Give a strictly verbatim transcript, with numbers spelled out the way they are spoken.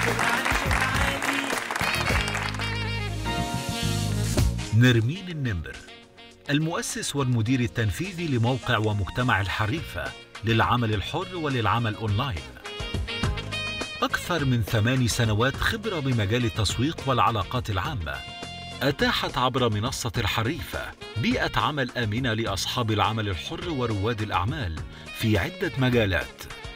نرمين النمر، المؤسس والمدير التنفيذي لموقع ومجتمع الحريفة للعمل الحر وللعمل أونلاين. أكثر من ثمان سنوات خبرة بمجال التسويق والعلاقات العامة أتاحت عبر منصة الحريفة بيئة عمل آمنة لأصحاب العمل الحر ورواد الأعمال في عدة مجالات،